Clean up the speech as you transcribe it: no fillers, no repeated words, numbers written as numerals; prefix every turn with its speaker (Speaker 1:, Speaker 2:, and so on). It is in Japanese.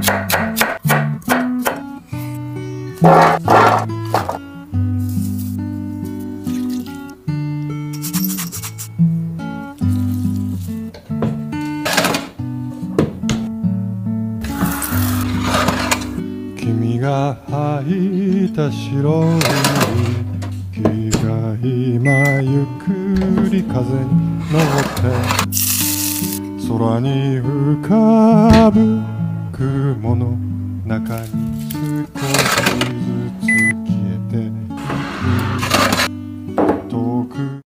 Speaker 1: 君が履いた白い木が今ゆっくり風に乗って空に浮かぶ雲の中に少しずつ